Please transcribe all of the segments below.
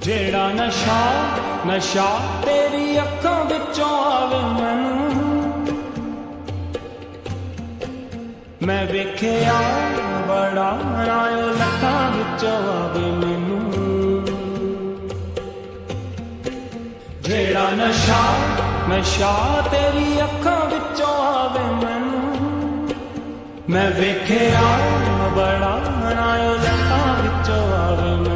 जेड़ा नशा नशा तेरी अखां विचों आवे मैनू, मैं वेखिया बड़ा नायो लखां विचों आवे मैनू। जेड़ा नशा नशा तेरी अखां विचों आवे मैनू, मैं वेखिया बड़ा नायो लखां विचों आवे मैनू।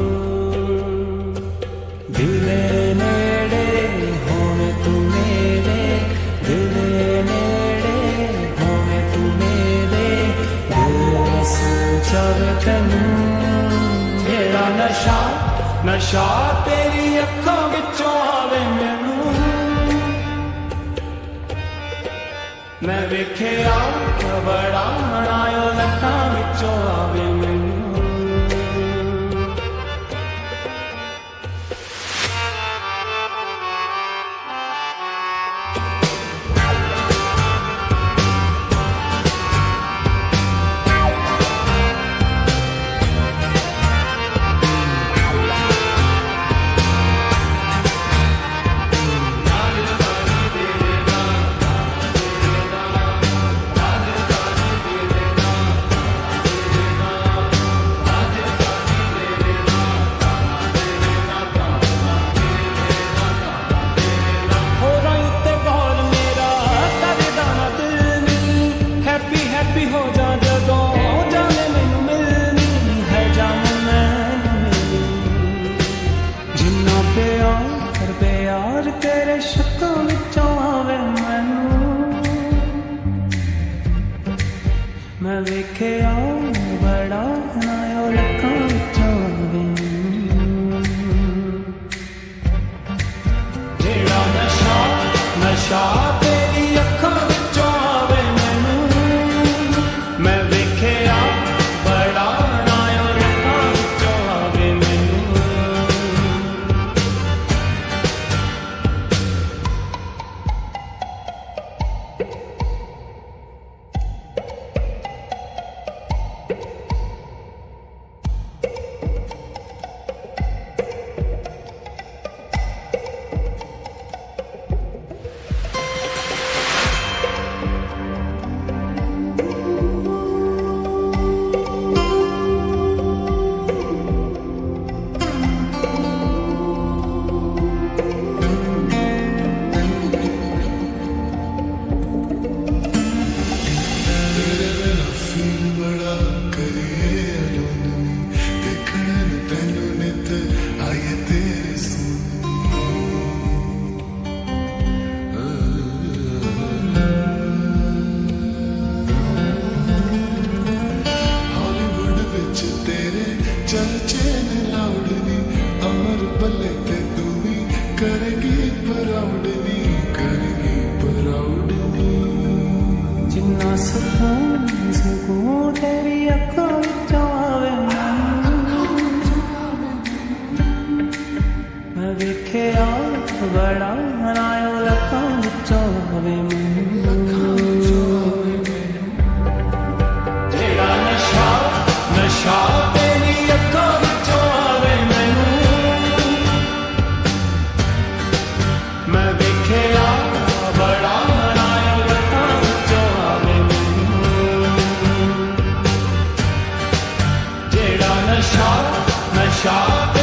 दिले नेड़े होवे तू मेरे, दिले नेड़े होवे तू मेरे, दिल बस चावे तैनू। जेड़ा नशा नशा तेरी अखां विचों आवे मैनू, मैं वेखिया बड़ा नायो लखां विचों आवे मैनू। हो जा जदों जाने मैनू मिलनी है, जाने मैनू मिलनी। जिन्ना प्यार तेरे शक्कां विचों आवे मैनू, मैं वेखिया बड़ा नायो लखां विचों आवे मैनू। जेड़ा नशा नशा तेरी अखां विचों आवे मैनू, मैं वेखिया बड़ा नायो लखां विचों आवे मैनू। जिन्ना सुकून तेरी अखां विचों आवे मैनू, मैं वेखिया बड़ा नायो लखां विचों आवे मैनू। जेड़ा नशा नशा तेरी अखां विचों आवे मैनू, मैं वेखिया बड़ा नायो लखां विचों आवे मैनू। जेड़ा नशा नशा